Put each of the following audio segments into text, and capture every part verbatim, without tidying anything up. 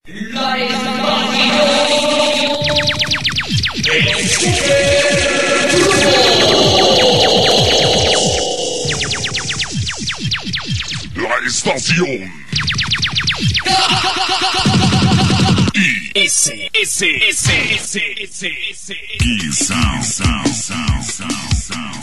La estación La estación I S S S S S S I Sound Sound Sound Sound Sound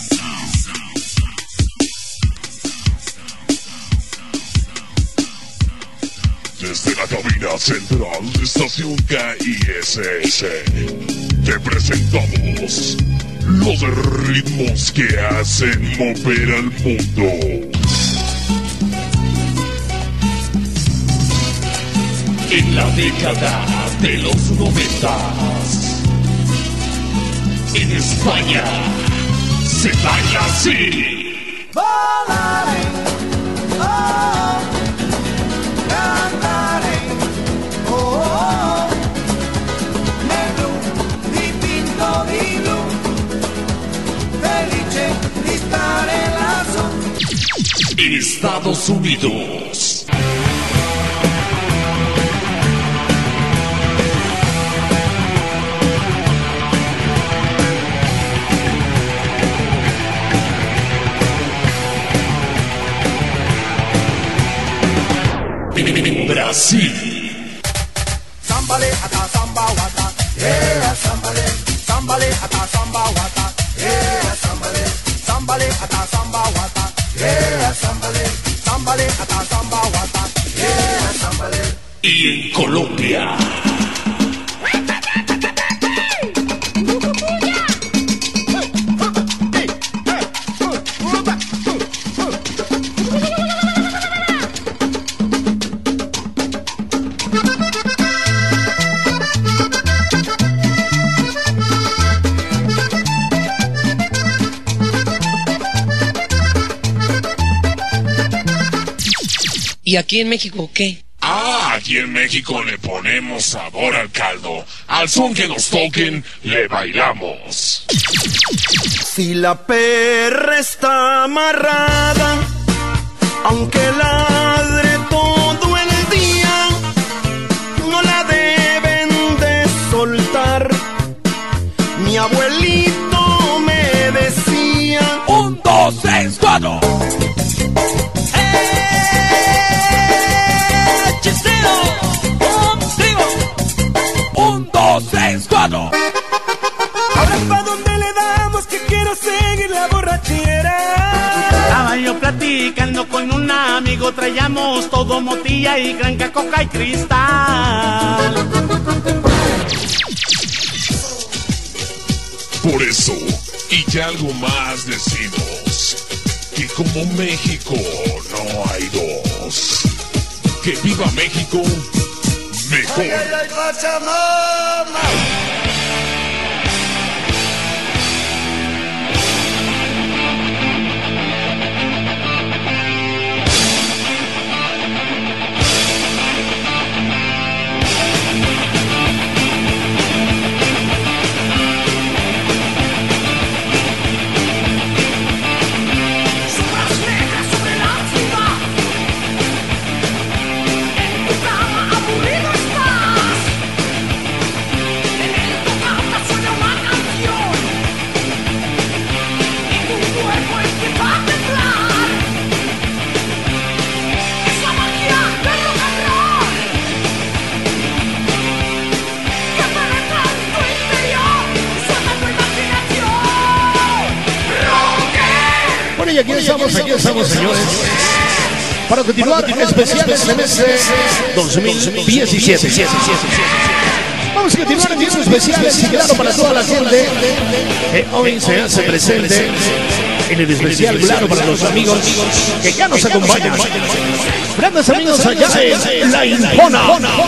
Desde la cabina central de estación K I S S te presentamos los ritmos que hacen mover al mundo. En la década de los noventas, en España se baila así. Volaré, oh, cantaré, oh, oh, negro di pinto di blu, felice di stare lassù. En Estados Unidos, en Brasil, Sambale ata samba wata, yeah, sambale, sambale ata samba wata, yeah, sambale, sambale ata samba wata, yeah, sambale, sambale ata samba wata, yeah, sambale. y en Colombia. ¿Y aquí en México qué? Ah, aquí en México le ponemos sabor al caldo. Al son que nos toquen, le bailamos. Si la perra está amarrada, aunque ladre todo el día, no la deben de soltar. Mi abuelito me decía: Un, dos, tres, cuatro. Un, dos, tres, cuatro. ahora pa' dónde le damos, que quiero seguir la borrachera. Estaba yo platicando con un amigo, traíamos todo motilla y cranca, coca y cristal. Por eso, y ya algo más decimos, que como México no hay dos. Que viva México, mejor. Ay, ay, ay, Pachamama. Y aquí estamos, aquí estamos, señores, para continuar especiales en este dos mil diecisiete. Vamos a continuar en estos especiales y claro para toda la gente que hoy se hace presente en el especial, claro para los amigos que ya nos acompañan. Grandes amigos allá en La Impona.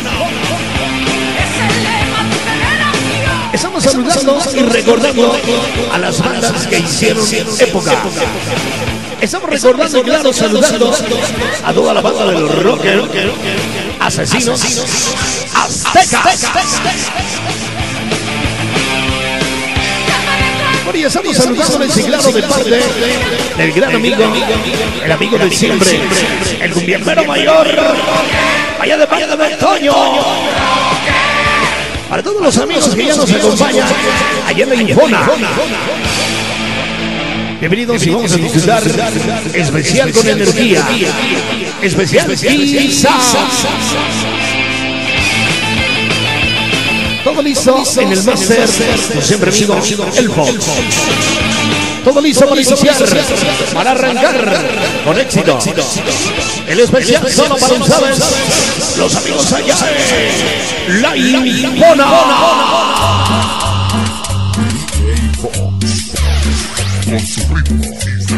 Estamos saludando y recordando a las bandas que hicieron época. Estamos recordando y claro saludando a toda la banda de los rockers, Asesinos, Aztecas. Bueno, y estamos saludándoles y claro de parte del gran amigo, el amigo de siempre, el cumbiambero mayor, allá de parte de Toño. Para todos los amigos que ya nos acompañan allá en la Infona. Bienvenidos y vamos a disfrutar especial con energía. Especial Pizza. Todo listo en el máster. Siempre amigo, el Fox. Todo listo para iniciar, para arrancar con éxito. El especial solo para ustedes, los amigos allá en la Infona. Con su ritmo.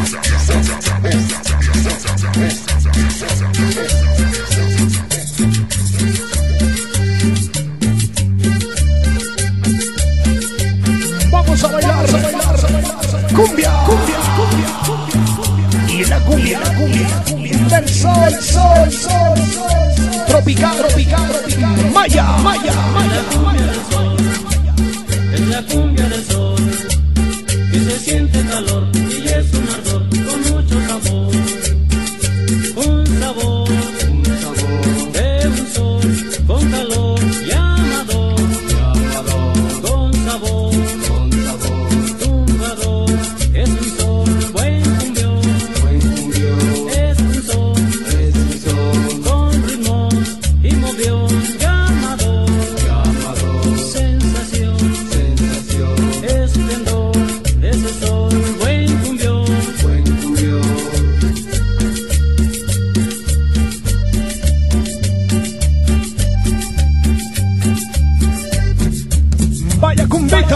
Vamos a bailar, a bailar, a bailar. Cumbia, cumbia, cumbia, cumbia. Y la cumbia, la cumbia, cumbia. Del sol, sol, sol, sol. Tropical, tropical, tropical. Maya, maya, maya, maya. Es la cumbia del sol. Que se siente calor y es un ardor con mucho sabor. Un sabor, un sabor de un sol con calor llamador, llamador con sabor, con sabor tumbador. Es un sol buen cumbión, buen cumbión. Es un sol, es un sol con ritmo y movión llamador, llamador. Sensación, sensación, esplendor. Ese sol, buen cumbión, buen cumbión. Vaya cumbita,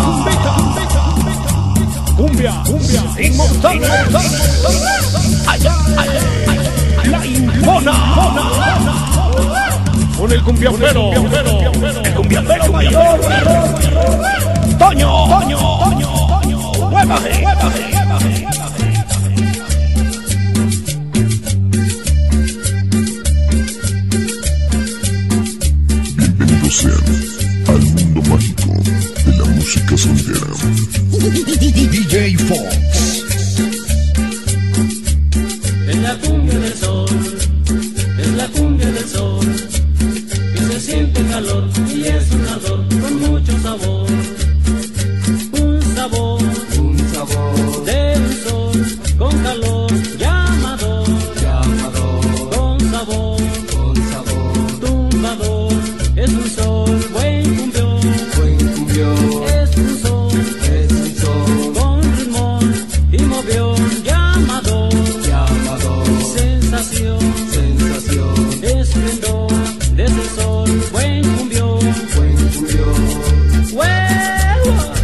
cumbia, cumbia, inmortal, allá, allá, la Infona, con el cumbiambero, el cumbiambero mayor, Toño, Toño, Toño. ¡Muévame! ¡Muévame! Bienvenidos sean al mundo mágico de la música sonidera. D J Fox. Es la cumbia del sol, es la cumbia del sol, que se siente calor y es un ardor con mucho sabor. Un sabor, un sabor de un sol con calor llamador, llamador con sabor, con sabor tumbador. Es un sol buen cumbión, buen cumbión. Es un sol, es un sol con ritmo y movión llamador, llamador. Sensación, sensación, esplendor de ese sol buen cumbión, buen cumbión. ¡Huevo!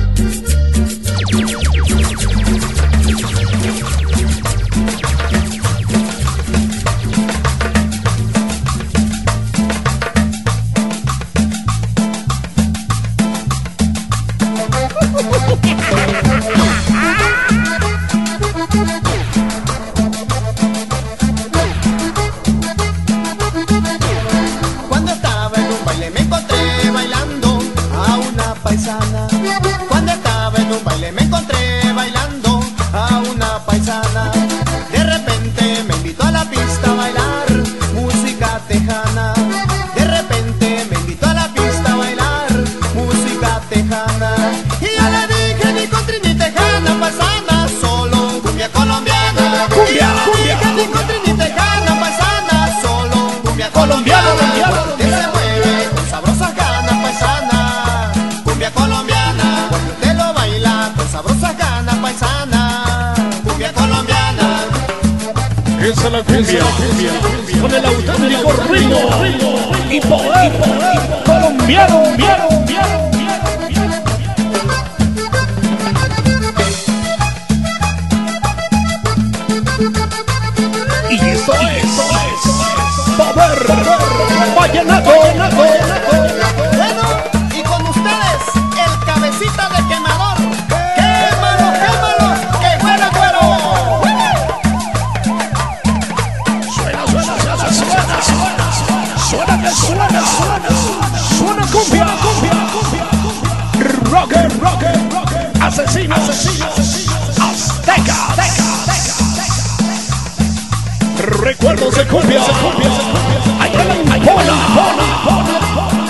Cuando estaba en un baile me encontré bailando a una paisana. Cuando estaba en un baile me encontré bailando a una paisana. De repente me invitó a la pista a bailar música tejana. De repente me invitó a la pista a bailar música tejana. Y yo le dije ni country ni tejana paisana, solo cumbia colombiana. Cumbia, cumbia, ni country ni tejana paisana, solo cumbia colombiana. Cuando usted se mueve con sabrosas ganas paisana, cumbia colombiana. Cuando usted lo baila con sabrosas ganas paisana, cumbia colombiana. Esa es la cumbia, con el auténtico ritmo y poder colombiano, colombiano, colombiano. Y esto es poder vallenato. Bueno, y con ustedes el cabecita de quemador. Quémalo, quémalo, que fuera cuero. Suena, suena, suena, suena, suena, suena, que suena, suena, suena cumbia, cumbia, cumbia, rocker, rocker, rocker, asesino, asesino, azteca, azteca, recuerdos de cumbia, allá en la Infona.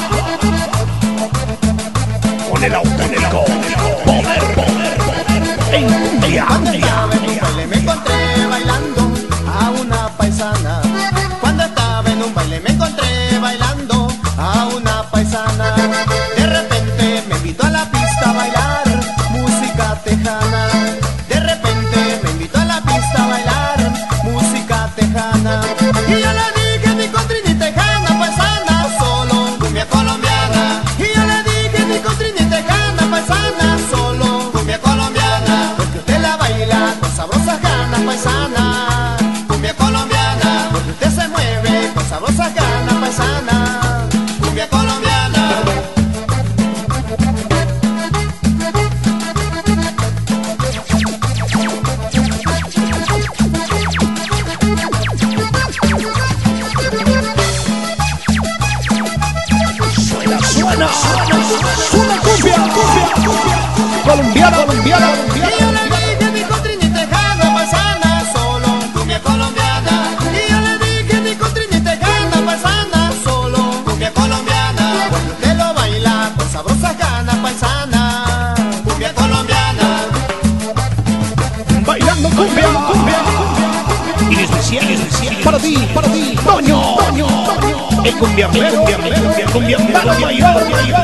con el auténtico poder, poder, poder en cumbia. Cuando estaba en un baile me encontré bailando a una paisana. Cuando estaba en un baile me encontré bailando a una paisana. De repente me invitó a la pista a bailar música tejana. De repente me invitó a la pista a bailar música tejana. Y yo le dije ni country ni tejana paisana, solo cumbia colombiana. Y yo le dije ni country ni tejana paisana, solo cumbia colombiana. Porque usted la baila con sabrosas ganas paisana, cumbia colombiana. Porque usted se mueve con sabrosas ganas paisana, cumbia colombiana. Suena, suena cumbia, cumbia, colombiana, colombiana, Y yo le dije ni country ni tejana paisana, solo cumbia colombiana. Y yo le dije ni country ni tejana paisana, solo cumbia colombiana. Porque usted lo baila con sabrosas ganas paisana, cumbia colombiana. bailando cumbia, cumbia, y en especial, en especial para ti, para ti, Toño, Toño, el cumbiambero, el cumbiambero mayor.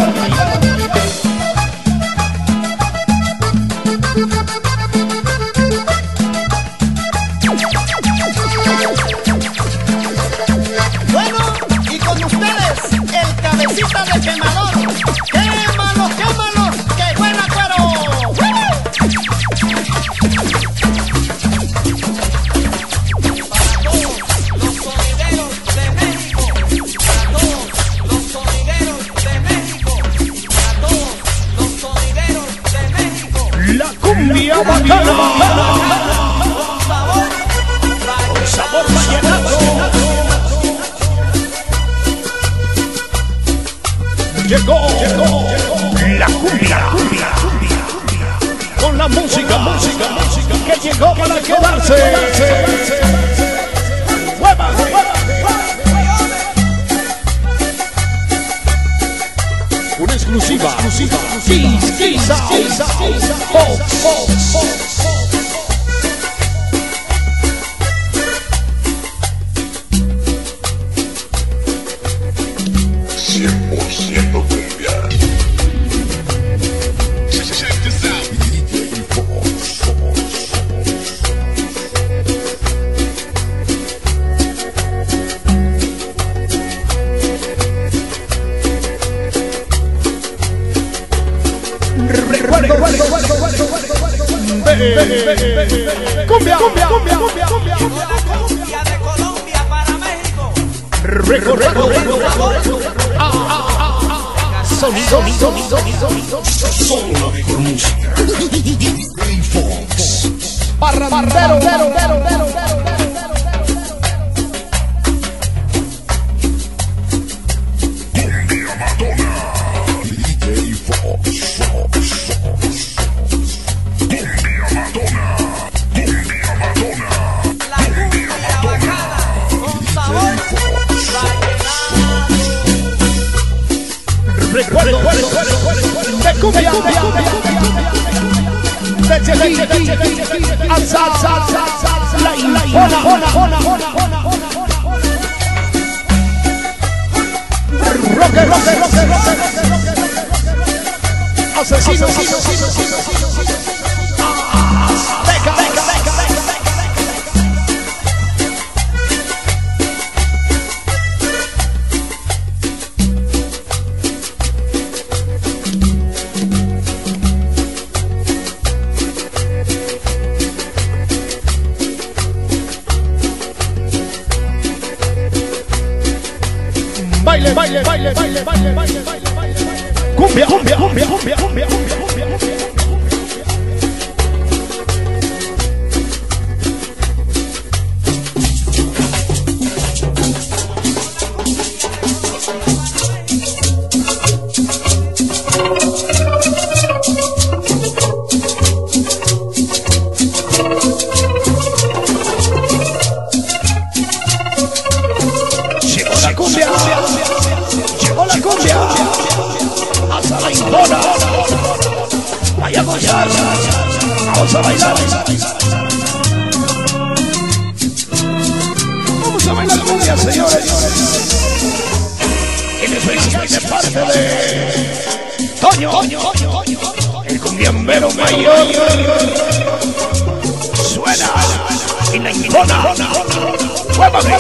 Bueno, y con ustedes, el cabecita de quemador. ¡Quémalo, quémalo! ¡Que buena cuero! La cumbia bacana, con sabor vallenato. Llegó, llegó, la cumbia, cumbia, con la música, música, música que llegó para quedarse. ¡Mueva, mueva! Una exclusiva, exclusiva, Kiss, Kiss, Kiss, Pop, Pop, Pop. cien por ciento cumbia. Check this out. D J Fox. Recuerdo, cumbia, cumbia, cumbia, cumbia, cumbia. Cumbia de Colombia para México. Recuerdo, ah, ah, ah, ah. Sonido, sonido, sonido, Solo la mejor música. D J Fox. parrandero, pero, pero, pero. Cumbia Madonna. D J Fox. Cumbia Madonna. Cumbia Madonna. La cumbia bacana con sabor Recuerdo, de cumbia, de al salsa, la impona, roque, roque, roque, roque, asesino, beca, beca, beca, baile, baile, baile, baile, baile, baile, baile, cumbia, cumbia, cumbia, cumbia, cumbia, cumbia, cumbia. Llegó la cumbia, llegó la cumbia, hasta la impona. a bailar. Vamos a bailar cumbia, señores. En especial de parte de Toño, el cumbiambero mayor. Suena en la icona. Muévame.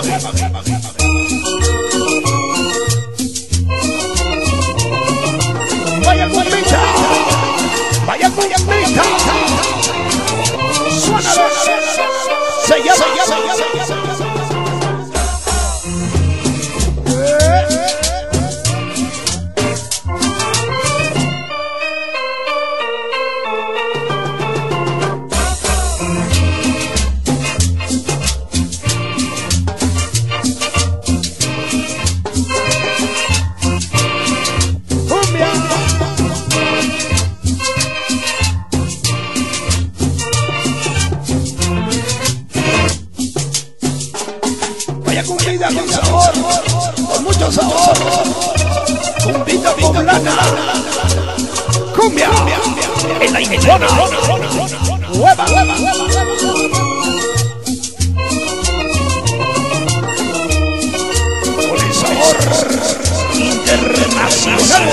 Vaya cumbita, vaya cumbita. Suena, se llama, se llama. Cumbita con sabor, con mucho sabor. Cumbita poblana. Cumbia en la icona. Hueva, hueva, con el sabor internacional.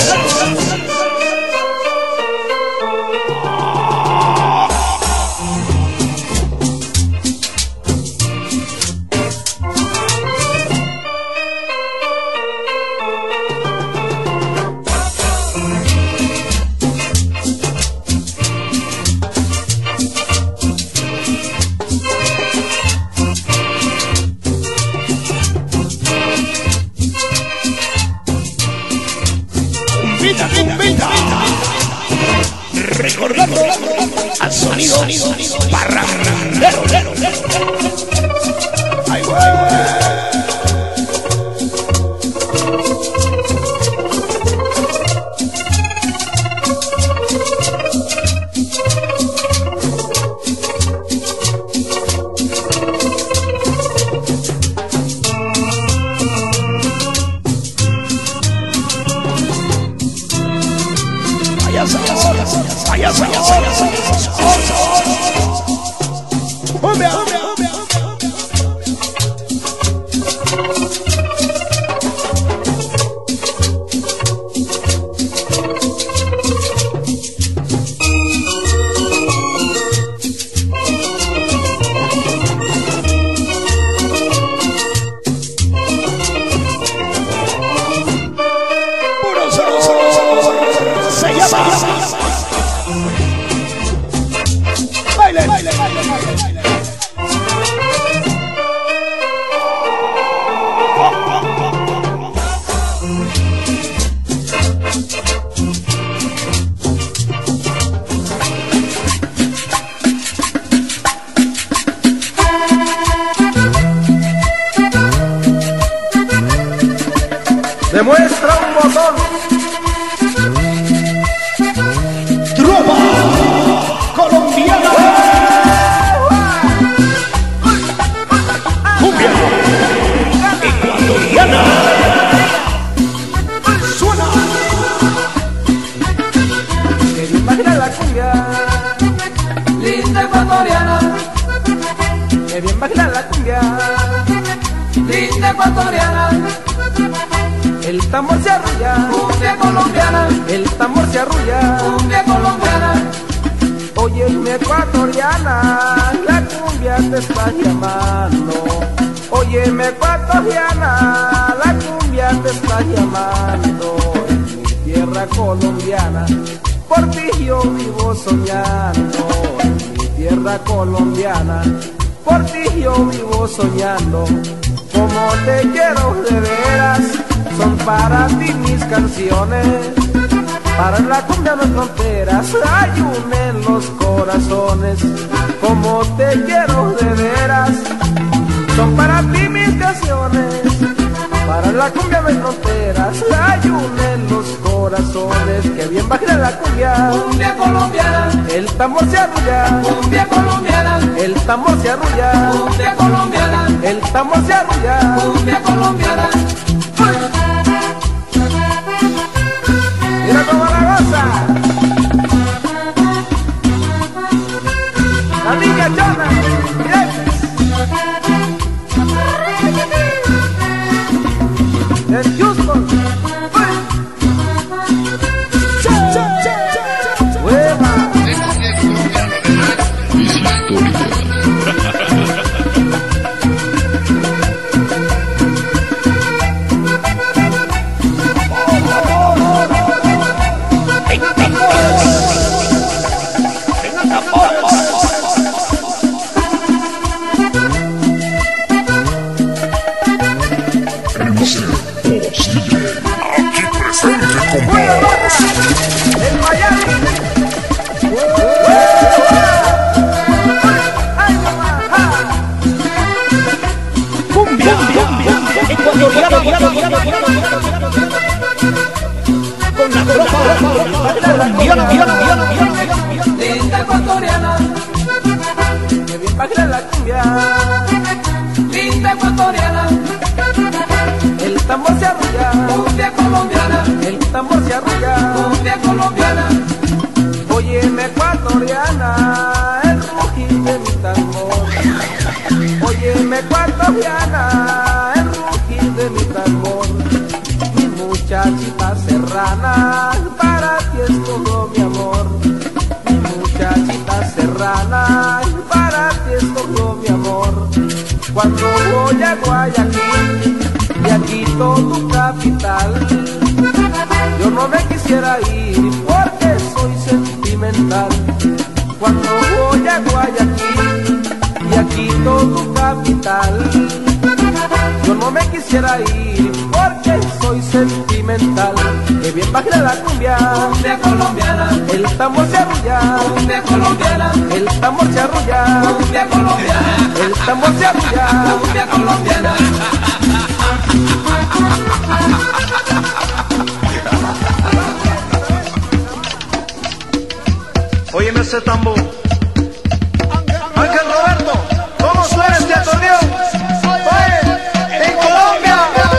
Recordando al sonido parrandero. Ay, güey. Vaya sabor, vaya sabor. Cumbia, cumbia. Puro sabor. Se llama. Baile, baile, baile, baile. Demuestra un botón. Trova colombiana. Cumbia ecuatoriana. Suena. Que bien baila la cumbia, linda ecuatoriana. Que bien baila la cumbia, linda ecuatoriana. El tambor se arrulla, cumbia colombiana. El tambor se arrulla, cumbia colombiana. Oye, mi ecuatoriana, la cumbia te está llamando. Oye, mi ecuatoriana, la cumbia te está llamando. En mi tierra colombiana, por ti yo vivo soñando. En mi tierra colombiana, por ti yo vivo soñando. Como te quiero de veras, son para ti mis canciones. Para la cumbia no hay fronteras, hay un en los corazones. Como te quiero de veras, son para ti mis canciones. Para la cumbia no hay fronteras, hay un en los corazones. Que bien baila la cumbia, cumbia colombiana. El tambor se arrulla, cumbia colombiana. El tambor se arrulla, cumbia colombiana. El tambor se arrulla, cumbia colombiana. Mira cómo la goza. Julio Rojas, el Miami. Ay, mamá. Cumbia, cumbia, ecuatoriano, con la tropa colombiana, Linda ecuatoriana, que bien baila la cumbia. Linda ecuatoriana, el tambor se arrulla. Cumbia colombiana, el tambor se arrulla. Cumbia colombiana, óyeme ecuatoriana, el rugir de mi tambor. Óyeme ecuatoriana, el rugir de mi tambor. Mi muchachita serrana, para ti es todo mi amor. Mi muchachita serrana, para ti es todo mi amor. Cuando voy a Guayaquil y aquí tu capital, yo no me quisiera ir porque soy sentimental. Cuando voy a Guayaquil y aquí tu capital, yo no me quisiera ir porque soy sentimental. Que bien baila la cumbia, cumbia colombiana, el tambor se arrulla. Cumbia colombiana, el tambor se arrulla. Cumbia colombiana, el tambor se arrulla. Cumbia colombiana. Óyeme ese tambor. Ángel Roberto, ¿cómo suena este acordeón? Oye, en Colombia.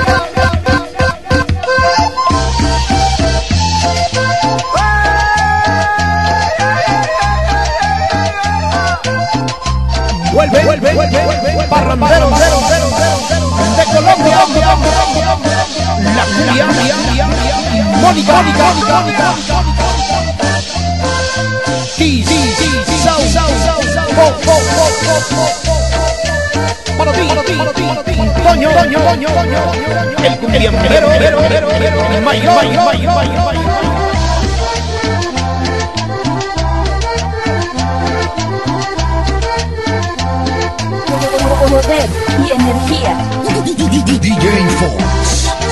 vuelve, vuelve, vuelve, parrandero de Colombia, la cumbia, Mónica, Mónica, Mónica, sí, sí, sí, sau, sau, sau, sau, oh, oh, oh, oh, para ti, para ti, para ti, Toño, Toño, Toño, el cumbiambero, pero, pero, pero, mayor, mayor, mayor, mayor. Poder y energía. D J Fox.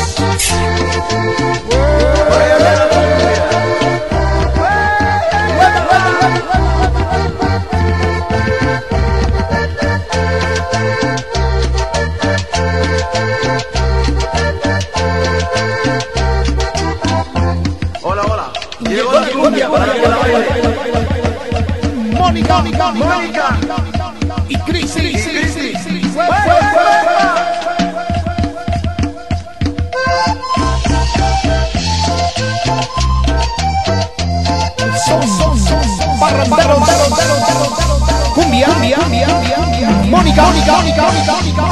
Hola, hola. Llegó la cumbia para que la baile. Mónica, Mónica, Mónica. Y Cris, Cris, Cris, Cris. Son, son, son, parrandero, cumbia, cumbia, cumbia, Mónica, Mónica, Mónica, Mónica, Mónica.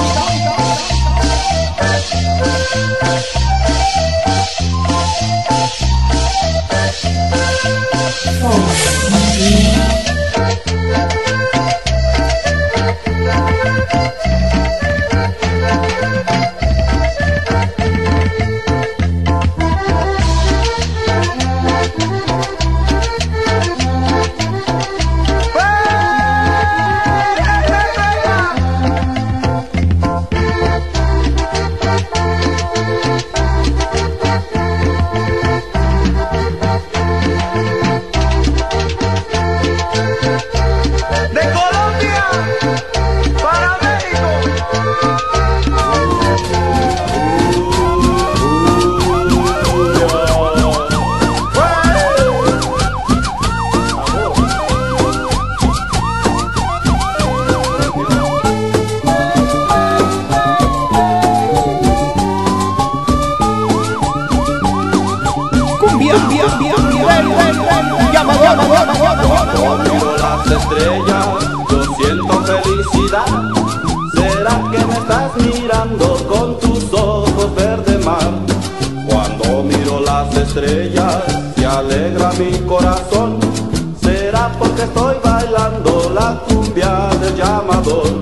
Cuando las estrellas yo siento felicidad. ¿Será que me estás mirando con tus ojos verde mar? Cuando miro las estrellas se alegra mi corazón. ¿Será porque estoy bailando la cumbia del llamador?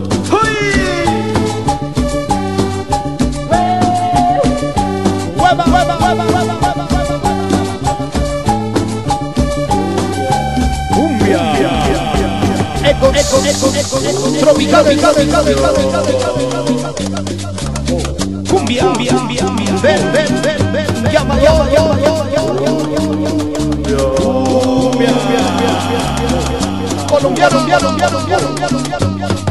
Eco, eco, eco, eco, tropical, tropical, tropical, tropical. cumbia, cumbia, cumbia, ven, ven, ven, ven, llamador, llamador, cumbia, colombiano, colombiano, colombiano, colombiano,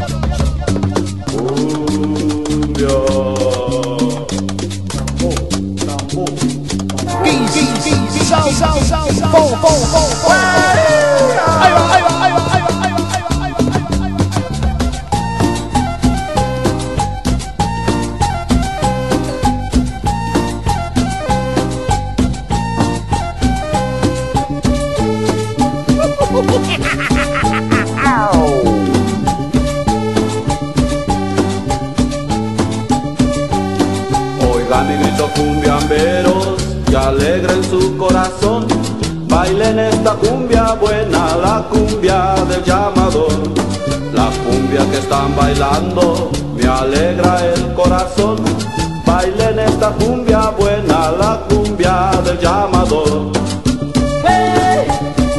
Oigan mi grito cumbiamberos, que alegren su corazón. Bailen esta cumbia buena, la cumbia del llamador. La cumbia que están bailando me alegra el corazón. Bailen esta cumbia buena, la cumbia del llamador. ¡Hey!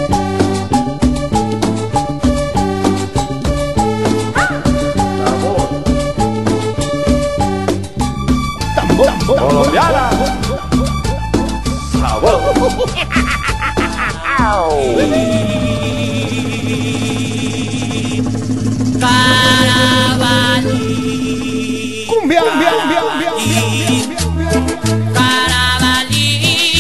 Tambor, tambor, colombiana, sabor. Carabalí, cumbia, cumbia, cumbia, cumbia, Carabalí,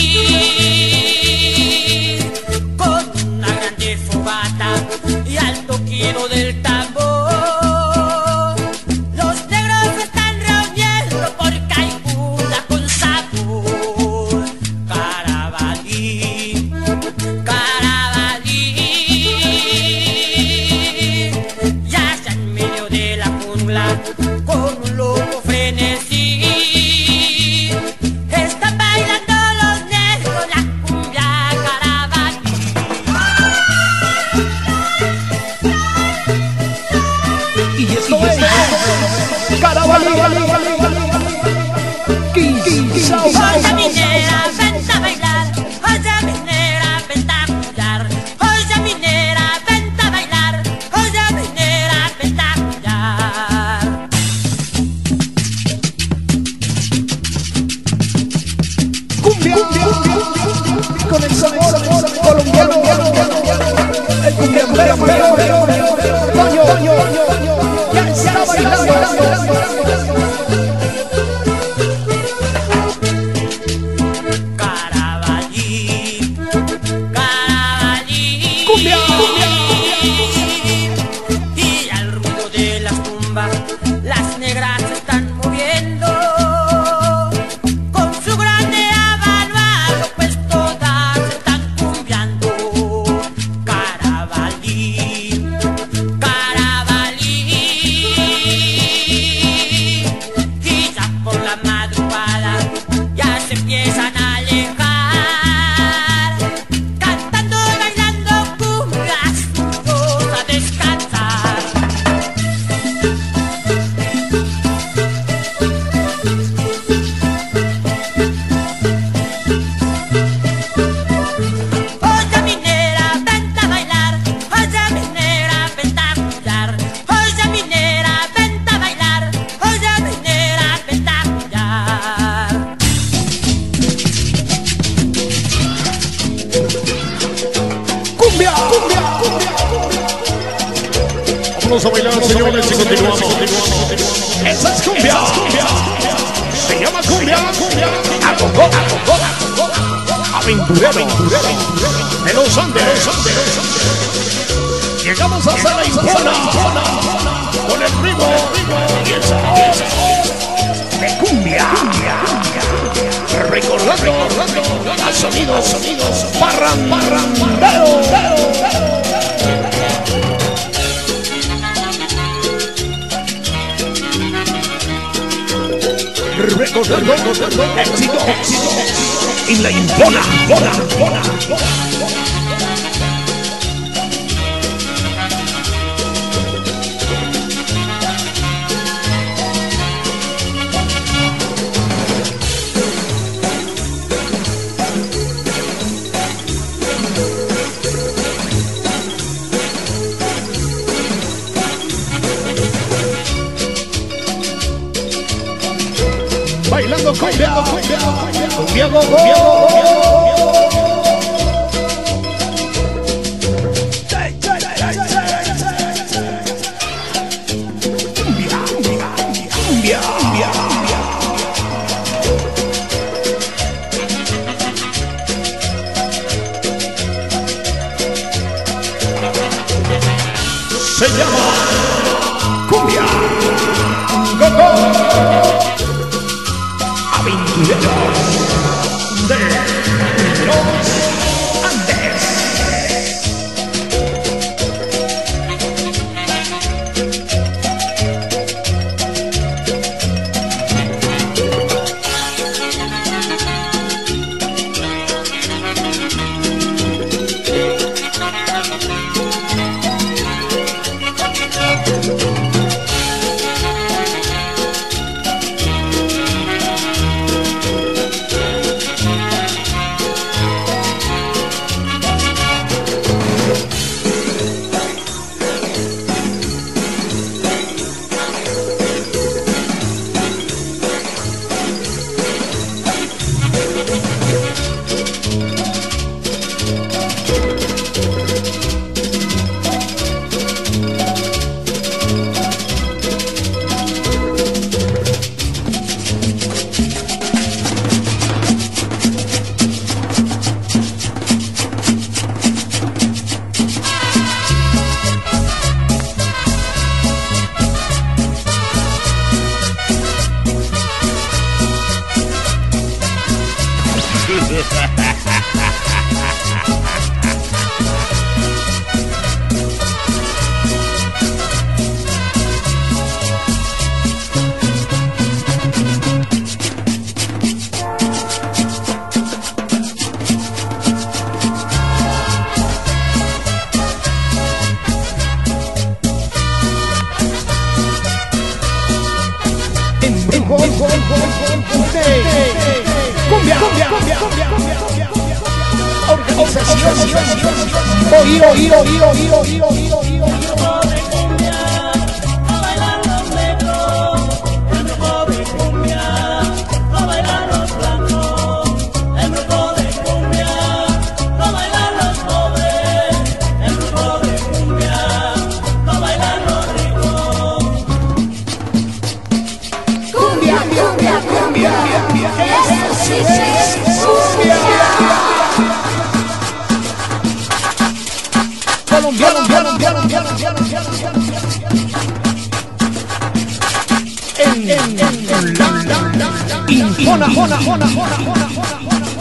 con una grande fogata y alto quiero del tambor. Los negros se están reuniendo porque hay cumbia con sabor. Carabalí, Carabalí, ya está en medio de la jungla con un loco frenesí. Están bailando los negros la cumbia Carabalí. y esto es Carabalí, Oye minera, vente a bailar. Oye minera, vente a cuidar. Oye minera, vente a bailar. Oye minera, vente a cuidar. cumbia, con el sabor colombiano, el cumbiambero mayor, Toño, ya está bailando. Carabalí, Carabalí, Cumbia, y al ruido de las tumbas las negras se están moviendo con su grande avaluado, pues todas están cumbiando. Carabalí, Carabalí, y ya por la madrugada ya se empiezan a alejar, cantando, bailando cumbias, todos a descansar. Oye minera, vente a bailar. Oye minera, vente a cuidar. Oye minera, vente a bailar. Oye minera, vente a cuidar. cumbia, vamos a bailar, señores, y continuamos. Esa es cumbia, se llama cumbia, aventurero, de los Andes. Llegamos hasta la Impona, con el ritmo y el sabor de cumbia, recordando a sonidos, sonidos, parrandero. Recordando éxito en la Impona, Impona, Impona. Se llama Cumbia Go-Go Aventureros de los Andes. Cumbia, cumbia, cumbia, cumbia, cumbia. Organización. Oír, oír, oír, oír, oír, oír, oír, oír. Colombiano, colombiano, colombiano, colombiano. En, en, en, la, la, la, Infona, jona, jona, jona, jona, jona.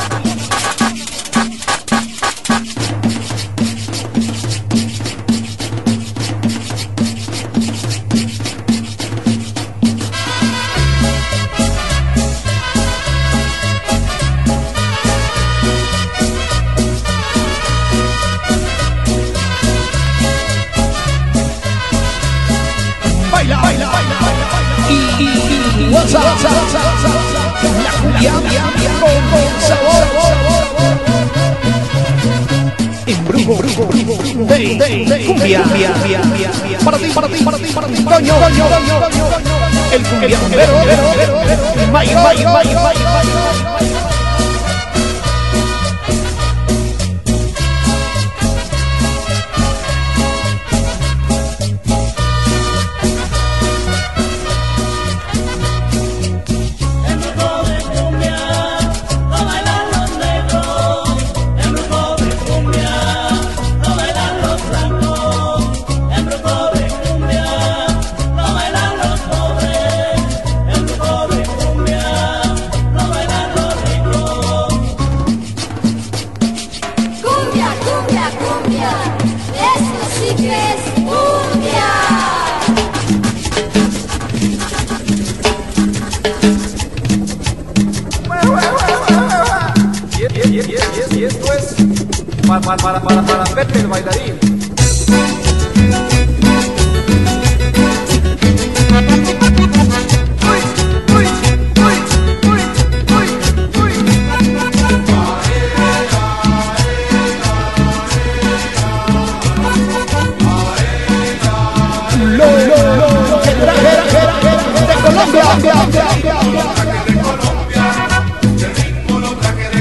Baila, baila, baila, baila, y, y, y, WhatsApp, la cumbia, con sabor, embrujo, cumbia, para ti, para ti, para ti, para ti, coño, coño, coño, el cumbia, May, May, May, May, Y esto es para, para, para, para, para Pepe el bailarín. Lo, lo, lo, que traje de Colombia, de Colombia, el ritmo lo traje de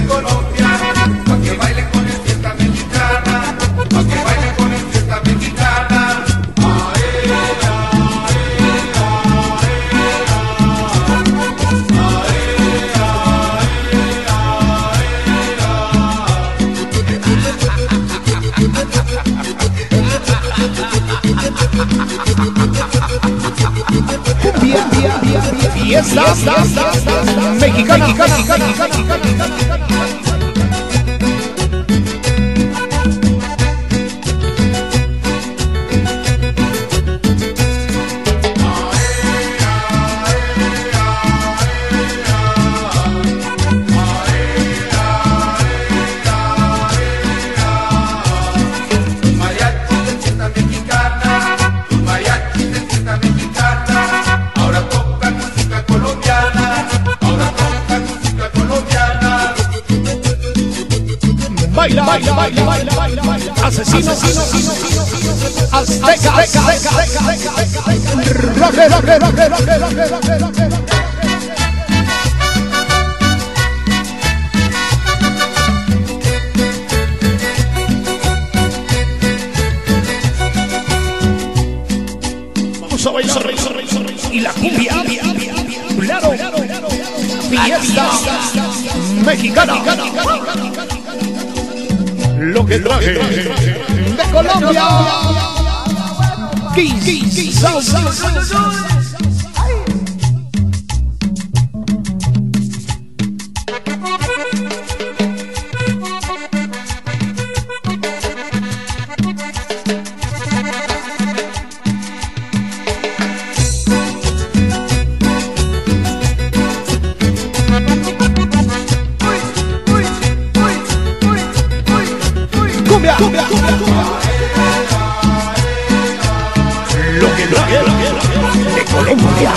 fiesta mexicana, mexicana, mexicana. Baila, baila, baila, baila, baila, baila. Asesino, asesino, azteca, azteca, azteca, rockero, rockero, rockero, rockero, rockero. Vamos a bailar, y la cumbia, claro, fiesta mexicana. Lo que traje de Colombia, Kiss Sound. Cumbia, cumbia, cumbia, cumbia. Lo que traje de Colombia.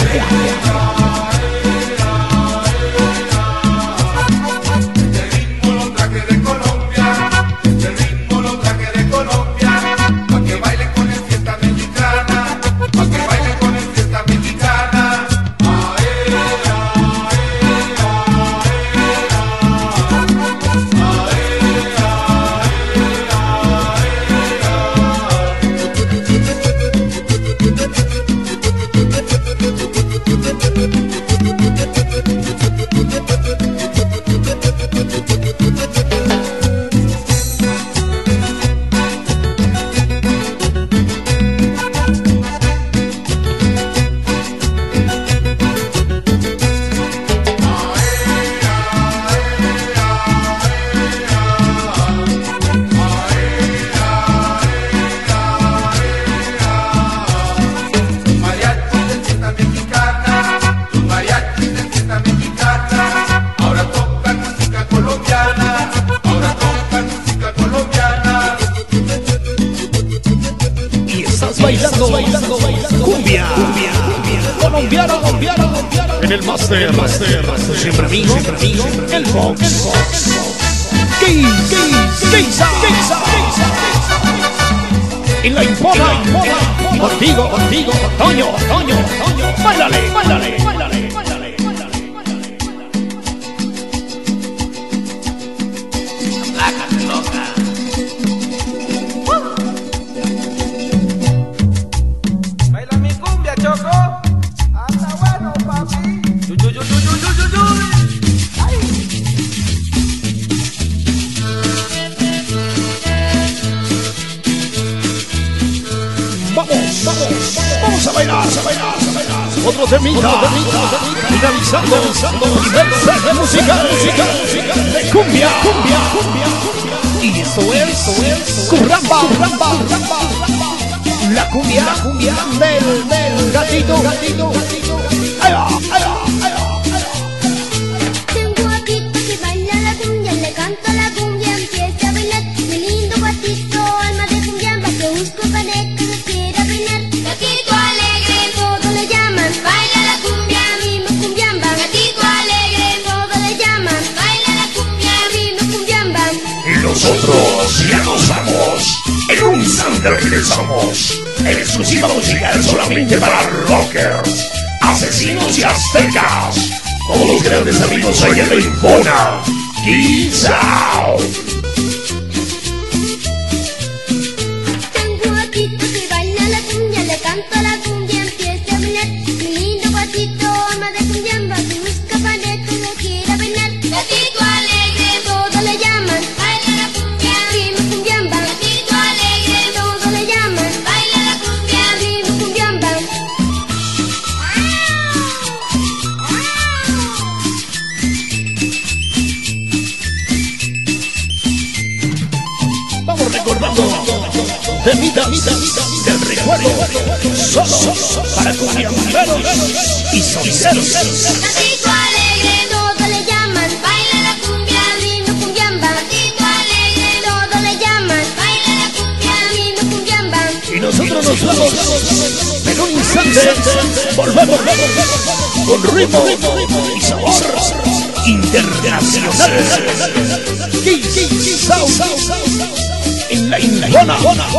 Bailando, bailando, bailando, cumbia, cumbia, colombiano, colombiano, en el master, master, siempre amigo, siempre amigo, el Fox, el Fox, Kiss, Kiss, Kiss, y la impona, contigo, contigo, Toño, Toño, Toño, bailale, bailale, bailale, bailale, Lájate loca. Choco, anda bueno, papi. Yu, yu, yu, yu, yu, yu, yu. Ay. Vamos, vamos, vamos a bailar, a bailar, a bailar. Otro temita, finalizando, finalizando, musical, musical, musical, de cumbia, cumbia, cumbia. Y esto es, esto es, curramba, curramba, curramba. La cumbia, la cumbia del, del gatito, gatito, gatito. Ahí va, ahí va, ahí va, ahí va. Tengo un gatito que baila la cumbia, le canto la cumbia, empieza a bailar. Mi lindo gatito, alma de cumbiamba, que busco pared que no quiera bailar. Gatito alegre, todos le llaman, baila la cumbia, ritmo cumbiamba. Gatito alegre, todos le llaman, baila la cumbia, ritmo cumbiamba. Y nosotros ya nos vamos. En un instante regresamos. En exclusiva musical solamente para rockers, asesinos y aztecas. Todos los grandes amigos allá en la Impona. Kiss Out. Tengo un gatito que baila la cumbia, le canto la cumbia, empieza a bailar. Mi lindo gatito, alma de cumbiamba, que busca pared que no quiera bailar. Gatito alegre, todos le llaman, baila la cumbia, ritmo cumbiamba. Gatito alegre, todos le llaman, baila la cumbia, ritmo cumbiamba. solo para cumbiamberos y sonceros. Gatito alegre, todo le llaman, baila la cumbia, lindo cumbiamba. Gatito alegre, todo le llaman, baila la cumbia, lindo cumbiamba. Y nosotros nos vamos en un instante, volvemos con ritmo y sabor internacional. En la Indona.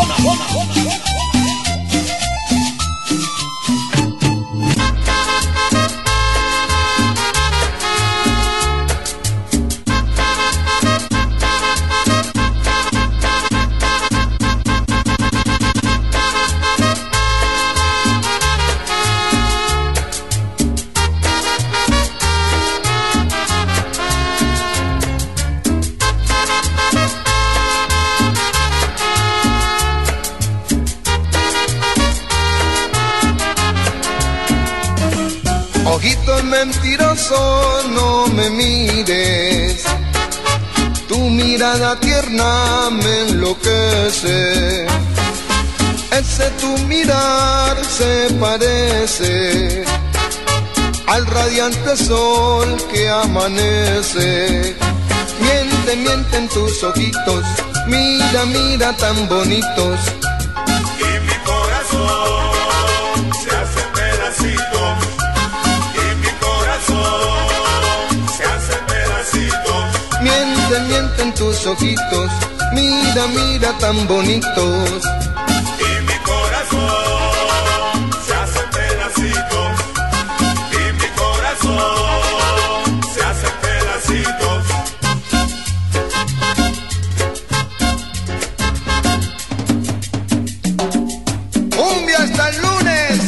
Ojito mentiroso, no me mires. Tu mirada tierna me enloquece. Ese tu mirar se parece al radiante sol que amanece. Miente, miente en tus ojitos, mira, mira tan bonitos. Y mi corazón se hace pedacito. Miente, miente en tus ojitos, mira, mira tan bonitos. Y mi corazón se hace pedacitos. Y mi corazón se hace pedacitos. Cumbia hasta el lunes.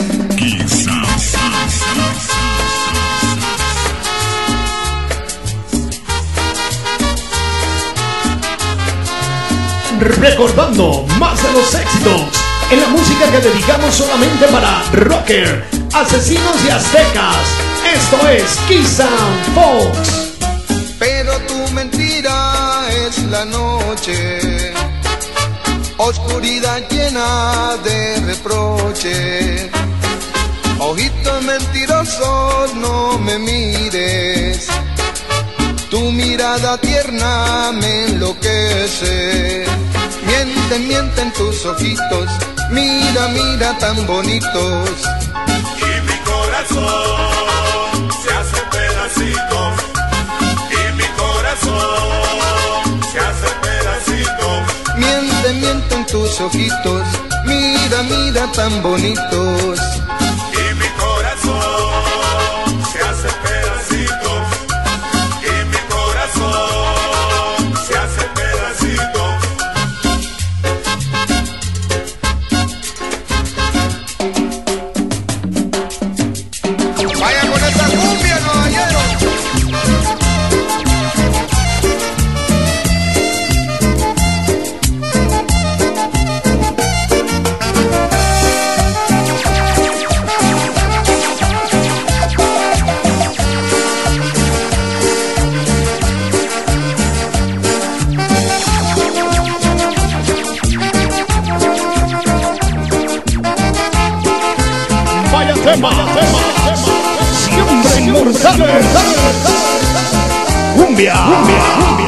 Recordando más de los éxitos en la música que dedicamos solamente para rocker, asesinos y aztecas. Esto es Kiss and Folks. Pero tu mentira es la noche, oscuridad llena de reproche. Ojitos mentirosos, no me mires. Tu mirada tierna me enloquece. Miente, miente en tus ojitos, mira, mira tan bonitos. Y mi corazón se hace pedacitos. Y mi corazón se hace pedacitos. Miente, miente en tus ojitos, mira, mira tan bonitos. Y mi corazón se hace pedacitos. Y mi corazón se hace pedacitos. Vaya con esa cumbia, caballero. Vaya tema, vaya tema, siempre inmortal. Cumbia, cumbia, cumbia.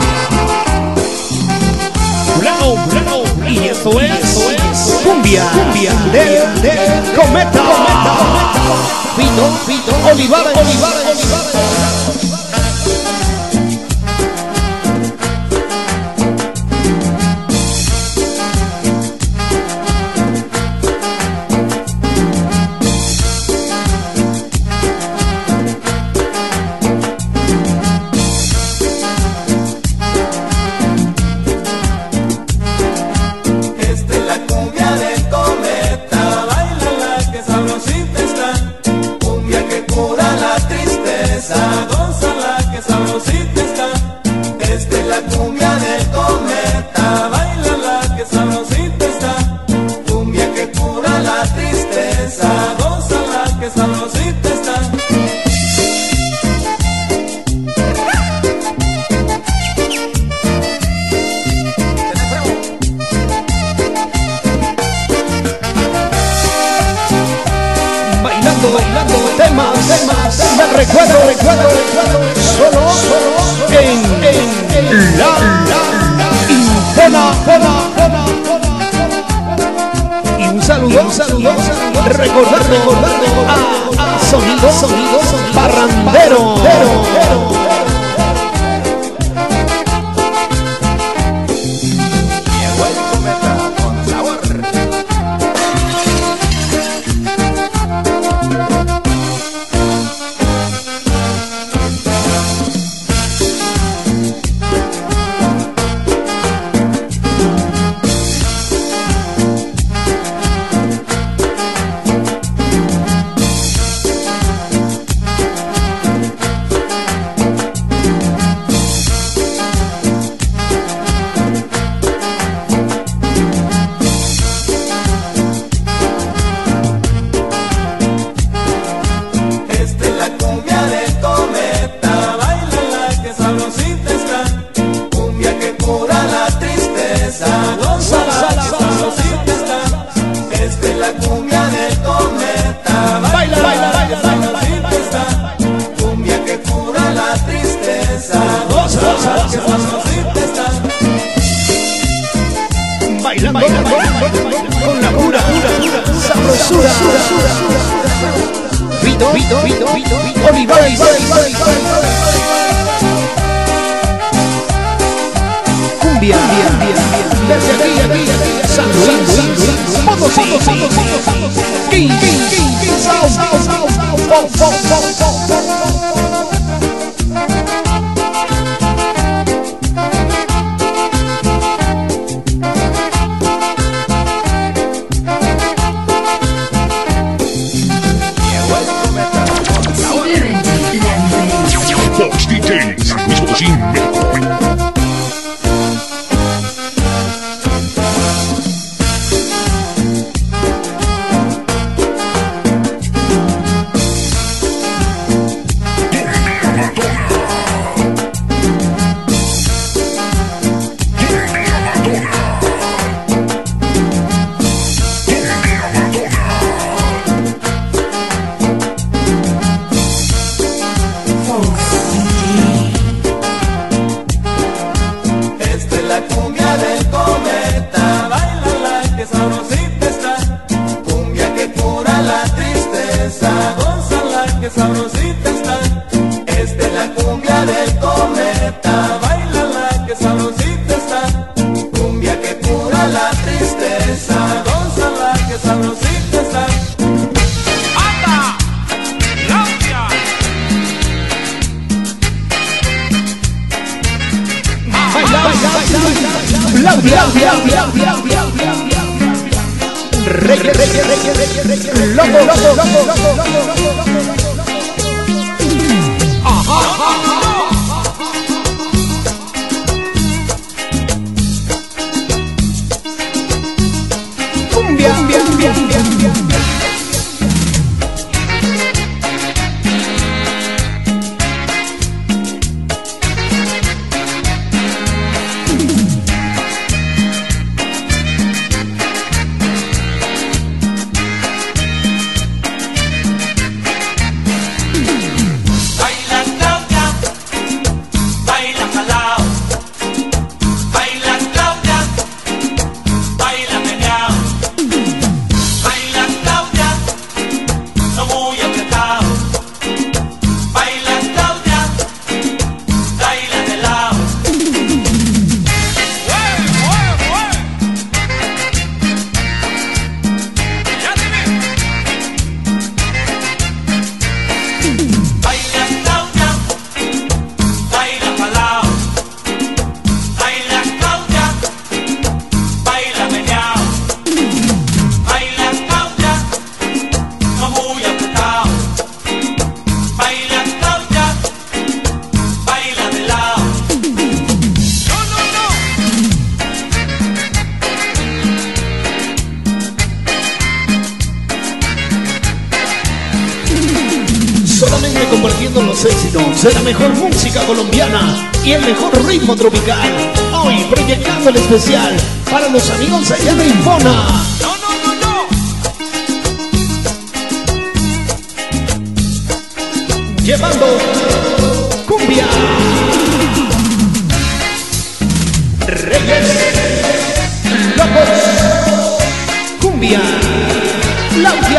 Plano, plano. Y eso es cumbia, cumbia del de cometa. Pito, Pito, Olivares, Olivares, Olivares. Cumbia que cura la tristeza. Me recuerdo, recuerdo, recuerdo, solo, solo en, en la, la, Infona. Y un saludo, un saludo, recordar, recordando a Sonido, Sonido, Parrandero. Bailando, bailando con la pura, pura sabrosura. Vito, Vito, Vito, Vito, Olivares, cumbia, desde aquí, aquí, San Luis, Potosí, King, King, King, Sao, Sao, Sao, Sao, Sao, Sao, Sao. Fox D J, San Luis Potosí, México. Sabrosita está, es de la cumbia del cometa, bailala que sabrosita está, cumbia que cura la tristeza, gózala que sabrosita está. ¡Anda! ¡Claudia! Baila, baila, baila, Claudia, Claudia, reggae, reggae, reggae, reggae, loco, loco, loco, loco, loco. Cumbia, cumbia, cumbia, cumbia. Compartiendo los éxitos de la mejor música colombiana y el mejor ritmo tropical. Hoy proyectando el especial para los amigos allá de Infona. No, no, no, no. llevando cumbia. Reyes locos, cumbia, Laudia.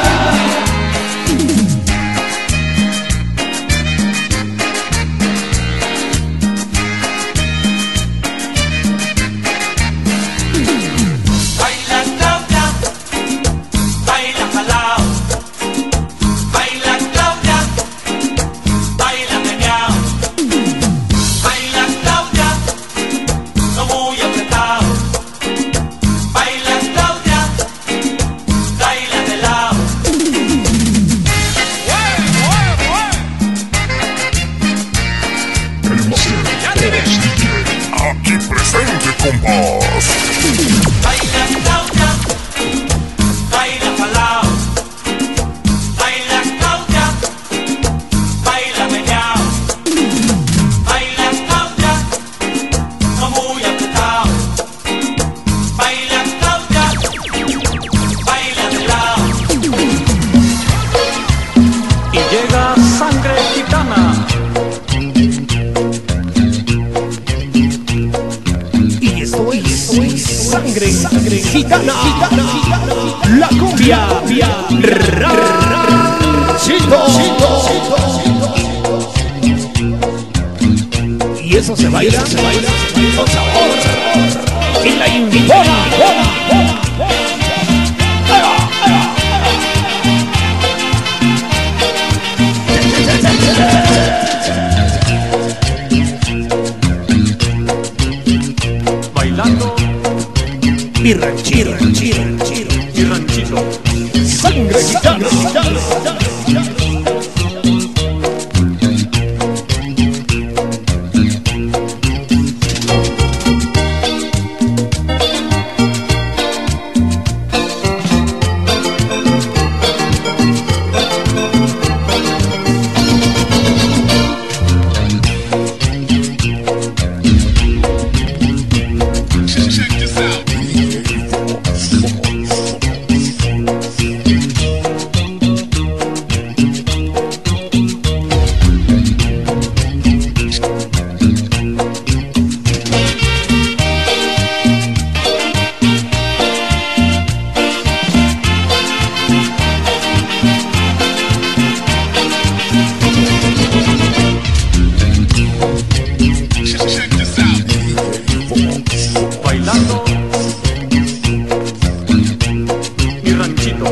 Sangre, sangre, gitana, gitana, la cumbia, ranchito. Y eso se baila, se baila, con sabor. Y la invitona. Bailando. Y ranchito, ranchito, ranchito, y ranchito. Sangre gitana, gitana, Bailando mi ranchito.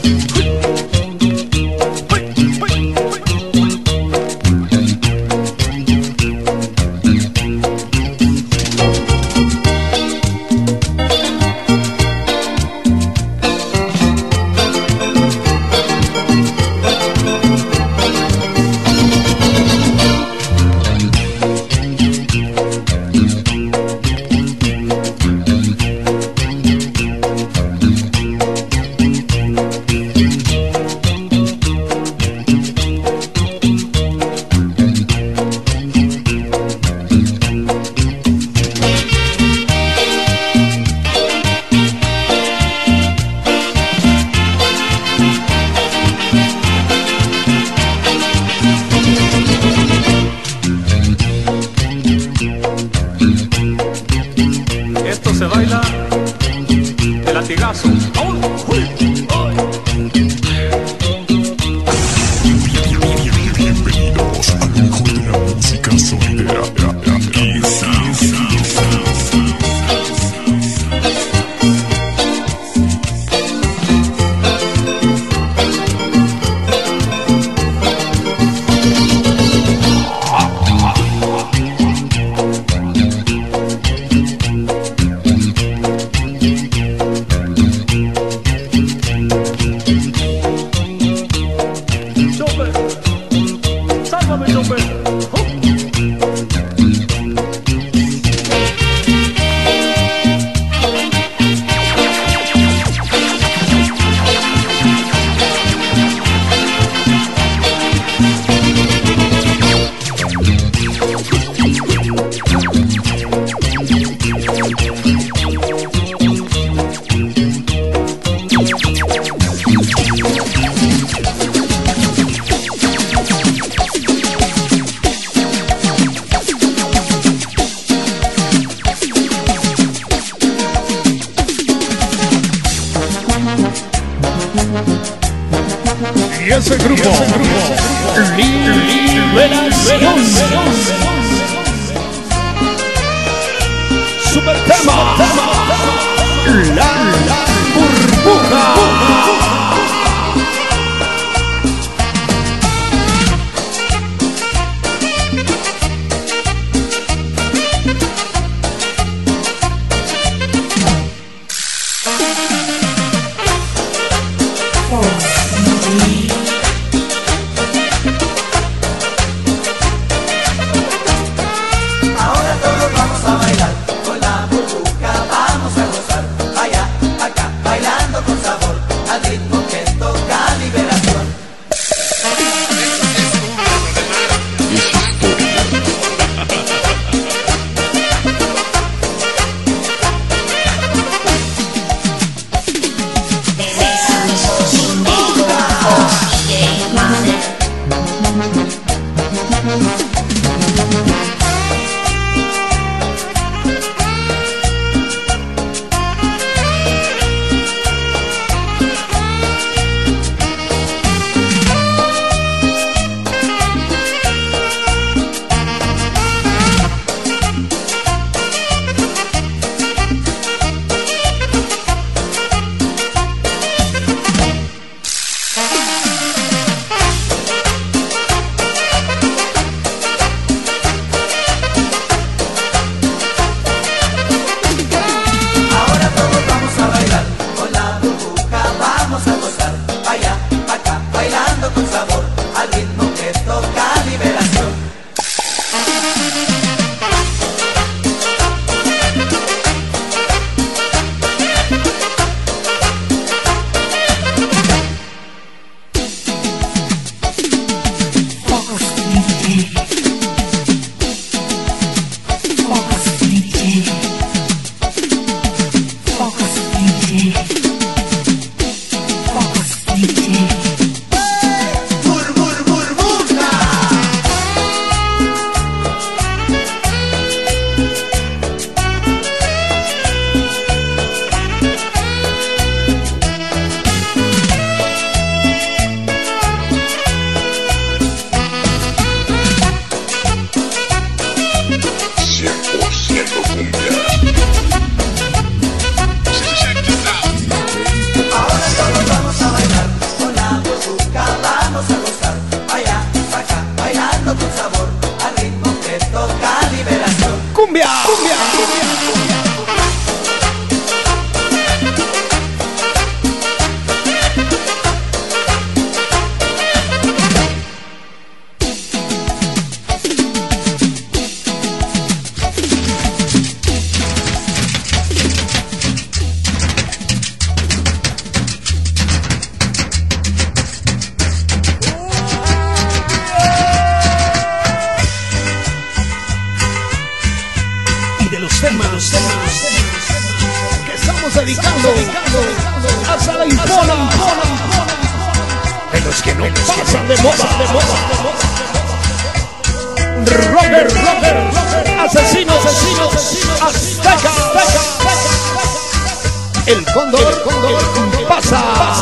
Esto se baila de latigazo. Bienvenidos a lo mejor de la música sonidera. Y ese grupo, Liberación. Super tema, La Burbuja. Que estamos dedicando hasta la impona de los que no pasan de moda. Rocker, rocker, asesino, asesino, azteca, el cóndor, el cóndor pasa.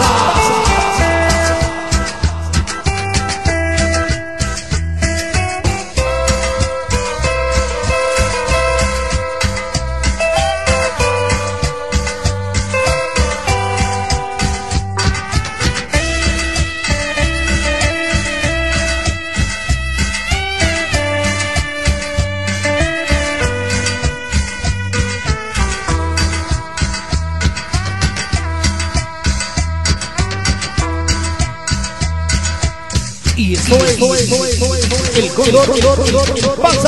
Y esto es el cóndor pasa,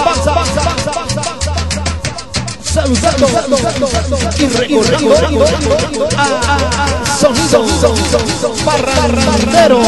saludando y recorriendo a sonido parrandero.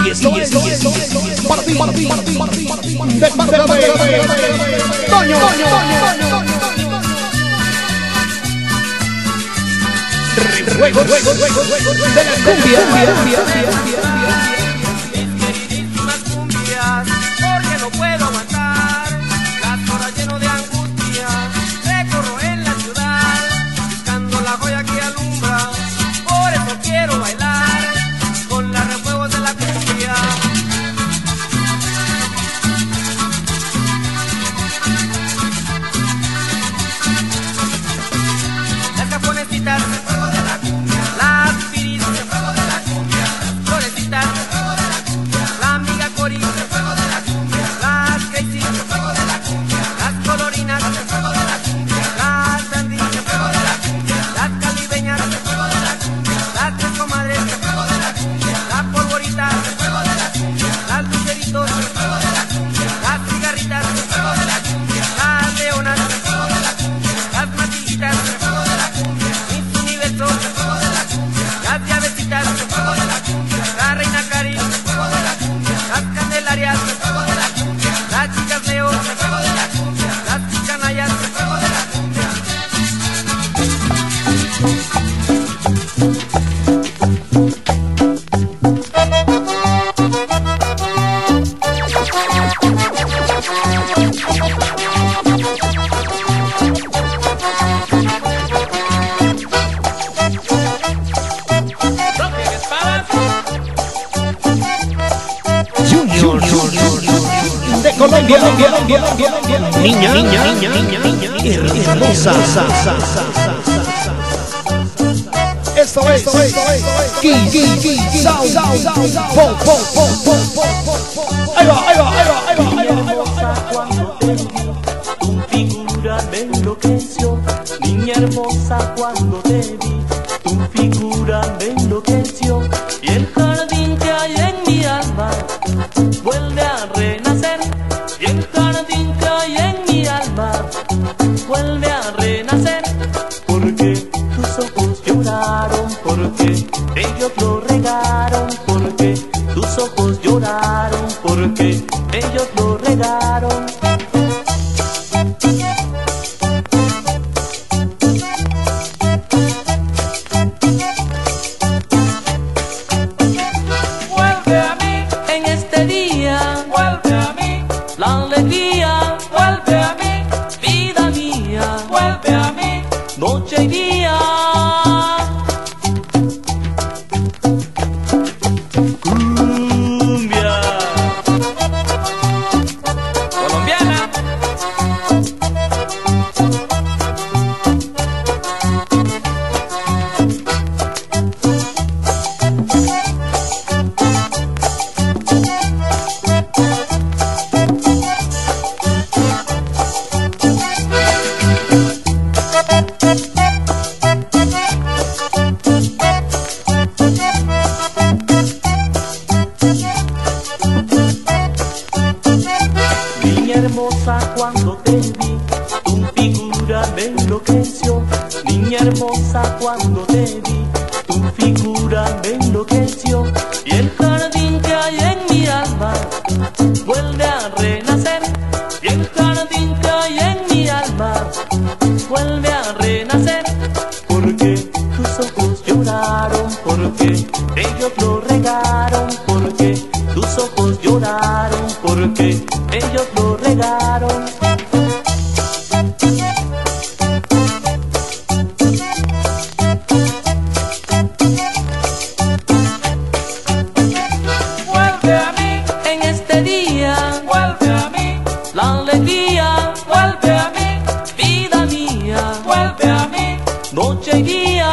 Y esto es para ti, para ti, para ti, para ti, de parte de Toño. Ruego, ruego, ruego, ruego de la cumbia. Mis queridísimas cumbias, porque no puedo aguantar las horas lleno de angustia. Recorro en la ciudad buscando la joya que alumbra. Por eso quiero bailar con los refuegos de la cumbia. Las japonesitas, refuego de la cumbia. Las piris, refuego de la cumbia. Las florecitas, refuego de la cumbia. La amiga Cori, refuego de la cumbia. Las crazy, refuego de la cumbia. Las colorinas, refuego de la cumbia. Las dandy, refuego de la cumbia. Las calibeñas, refuego de la cumbia. Las tres comadres, refuego de la cumbia. La polvorita, refuego de la cumbia. Las luceritos, refuego de la cumbia. Las cigarritas, refuego de la cumbia. Las leonas, refuego de la cumbia. Las matillitas, refuego de la cumbia. Mis universos, refuego de la cumbia. Las llavecitas, refuego de la cumbia. La reina Cari, refuego de la cumbia. Las candelarias, refuego de la cumbia. Las chicas Leo, refuego de la cumbia. Las chicanayas, refuego de la cumbia. Junior, de Colombia, niña, niña, niña, niña, hermosa. Esto es Sound, pop, pop, pop, pop. Ahí va, ahí va, ahí va, ahí va, ahí va. Cuando te vi, tu figura me enloqueció. Niña hermosa, cuando te vi, tu figura me enloqueció. Y el jardín que hay en mi alma vuelve a renacer. Y el jardín que hay en mi alma vuelve a renacer. Porque tus ojos lloraron, porque ellos lo regaron. Porque tus ojos lloraron, porque ellos lo regaron. Vuelve a mí en este día, vuelve a mí la alegría, vuelve a mí vida mía, vuelve a mí noche y día. Cumbia colombiana. Niña hermosa, cuando te vi, tu figura me enloqueció. Niña hermosa, cuando te vi, tu figura me enloqueció. Y el jardín que hay en mi alma vuelve a renacer. Y el jardín que hay en mi alma vuelve a renacer. Porque tus ojos lloraron, porque ellos lo regaron. Porque tus ojos lloraron, porque ellos lo regaron. Vuelve a mí en este día, vuelve a mí la alegría, vuelve a mí vida mía, vuelve a mí noche y día.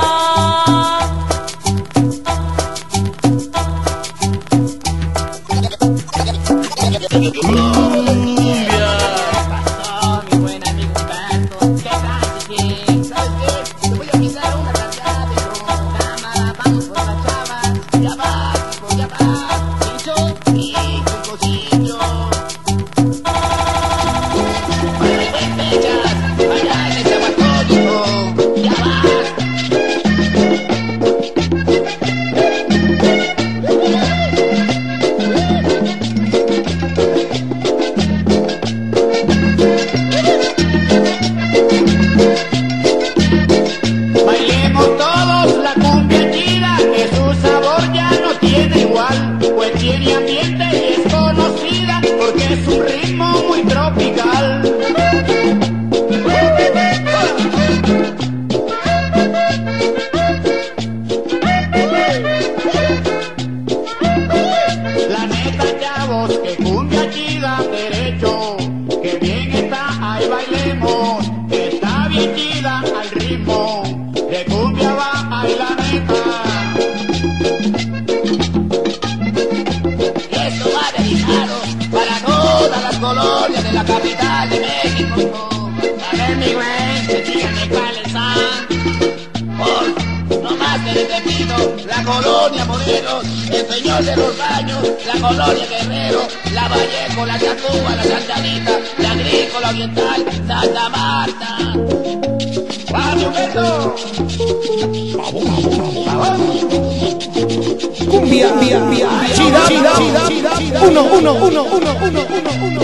colonia Morelos, el señor de los baños, la colonia Guerrero, la Vallejo, la Tacuba, la Santa Anita, la Agrícola Oriental, Santa Marta. ¡Vamos, Humberto! ¡Vamos, vamos, vamos! Cumbia, cumbia, cumbia, chida, chida, chida, chida, uno, uno, uno, uno, uno, uno, uno.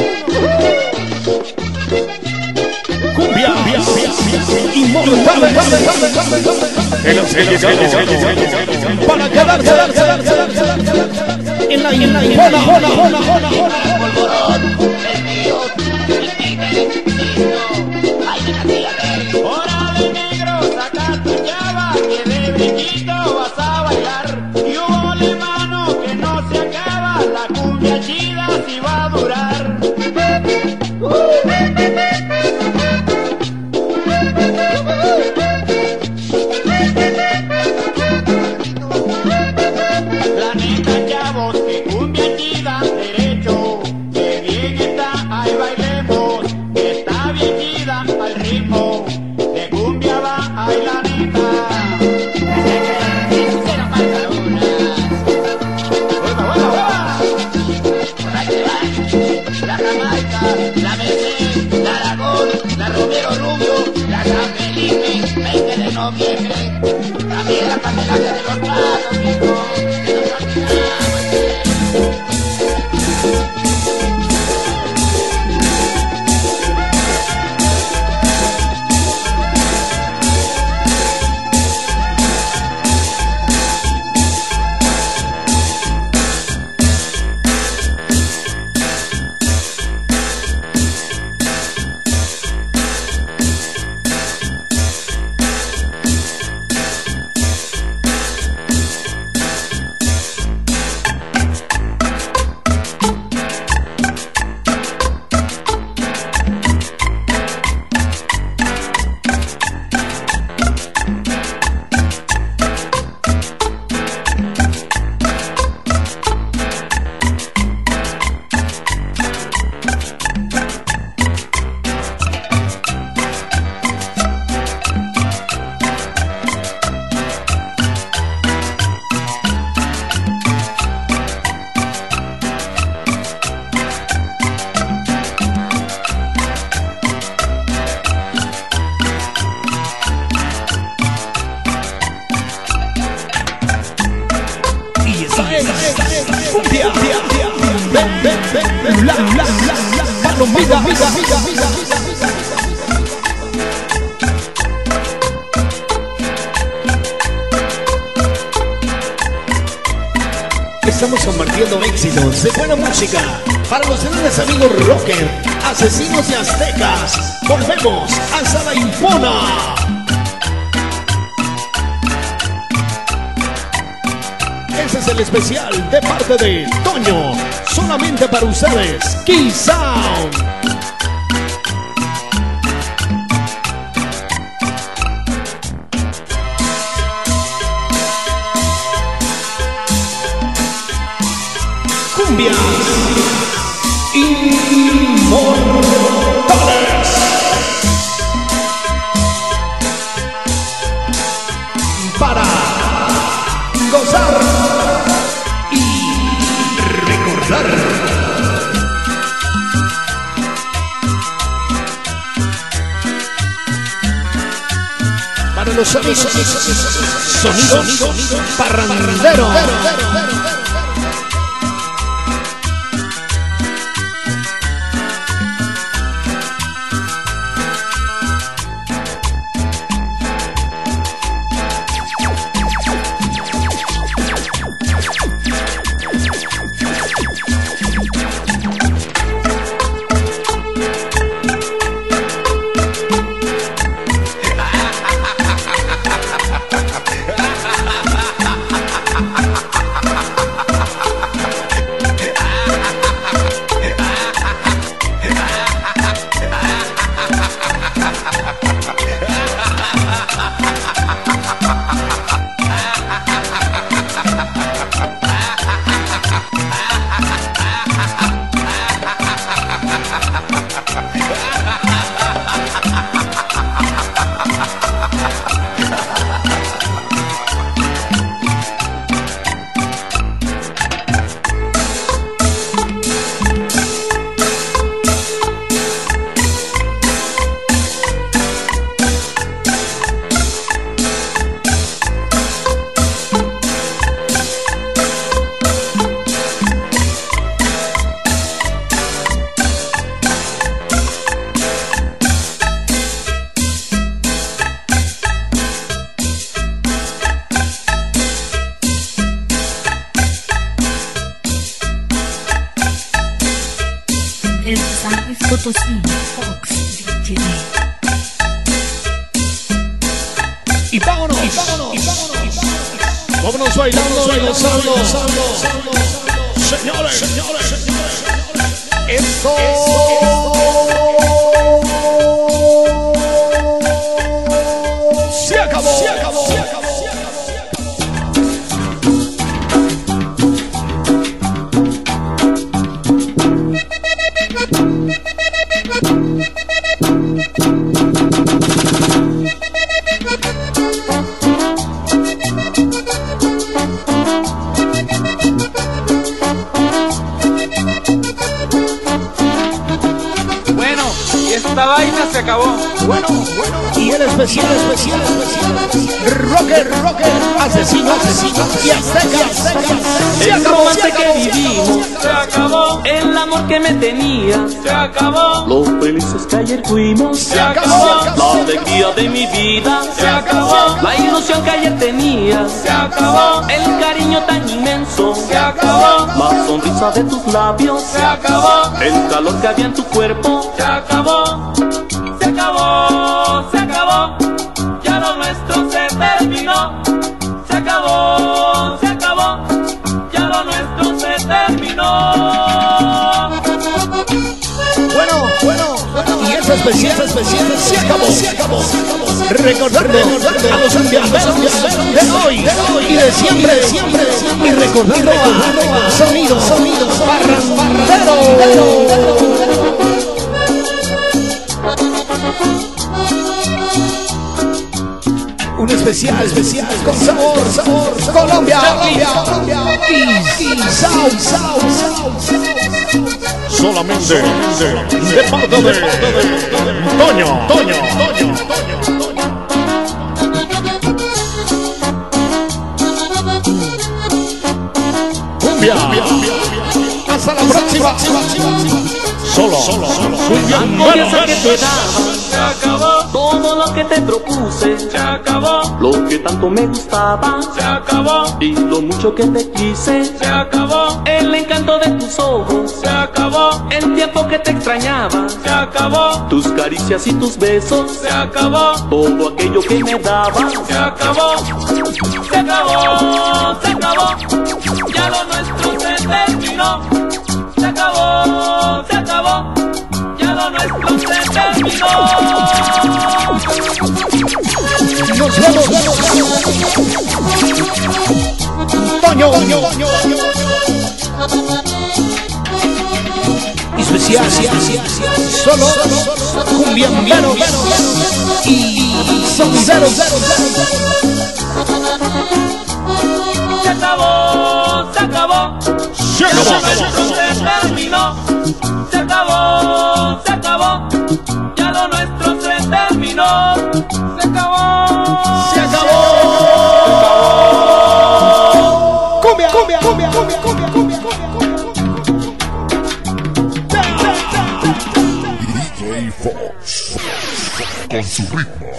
Cumbia, cumbia, inmortal, para quedarse en la en la jona, jona, jona, jona, jona. Hora de negro, saca tu llave, que de brillito vas a bailar. Y ole mano que no se acaba, la cumbia chida si va a durar. La neta chavos, que cumbia chida, derecho, que bien está, ahí bailemos, que está bien chida al ritmo, de cumbia va, ahí la neta. Se nos falta una. ¡Hueva, hueva, hueva! Por ahí se va, la Jamaica, la Merced, la Aragón, la Romero Rubio, la San Felipe, veinte de noviembre, también la Candelaria de los Patos, mijo, que nos olvidamos. Cumbia, ven, ven, ven, la, la, la, la, palomita, mira, mira, mira, estamos compartiendo éxitos de buena música para los grandes amigos rocker, asesinos y aztecas. Volvemos hasta la Impona. Ese es el especial de parte de Toño, solamente para ustedes, Key Sound. Cumbias inmortales para gozar y recordar. Para los sonidos, sonidos, sonidos parrandero. El San Luis Potosí, Fox D J. Y vámonos, y vámonos, y vámonos, y vámonos. Vámonos bailando, bailando, bailando. Señores, señores, señores. Esto. Se acabó, se acabó, se acabó. Esta vaina se acabó. Bueno, bueno. Y el especial, especial, especial. Rocker, rocker, asesino, asesino. Y azteca, azteca. El romance que vivimos se acabó. El amor que me tenía se acabó. Los felices que ayer fuimos se acabó. La alegría de mi vida se acabó. La ilusión que ayer tenía se acabó. El cariño tan inmenso se acabó. La sonrisa de tus labios se acabó. El calor que había en tu cuerpo se acabó. Se acabó, se acabó, ya lo nuestro se terminó. Se acabó, se acabó, ya lo nuestro se terminó. Bueno, bueno, bueno. Y esa especial, esa especial, se acabó, se acabó. Recordando a los ambienteros de hoy y de siempre, de siempre. Y recordando a Sonido, Sonido, Barrandero. Un especial, especial, con sabor, sabor, Colombia, Colombia, Colombia, y Sao, Sao, solamente de parte de Toño, Toño, Toño, Toño. Cumbia, hasta la próxima. Solo, solo, solo. Cumbia, bueno, que te daba. Se acabó. Todo lo que te propuse se acabó. Lo que tanto me gustaba se acabó. Y lo mucho que te quise se acabó. El encanto de tus ojos se acabó. El tiempo que te extrañaba se acabó. Tus caricias y tus besos se acabó. Todo aquello que me daba se acabó. Se acabó, se acabó, ya lo nuestro se terminó. Se acabó, se acabó, ya lo nuestro se terminó. Nos vemos, Toño, Toño, Toño. Especial, solo cumbiamberos y sonideros. Se acabó, se acabó, se acabó, se terminó. Se acabó, se acabó, ya lo nuestro se terminó. Se acabó, se acabó. Cumbia, cumbia, cumbia, cumbia, cumbia, cumbia, D J Fox con su ritmo.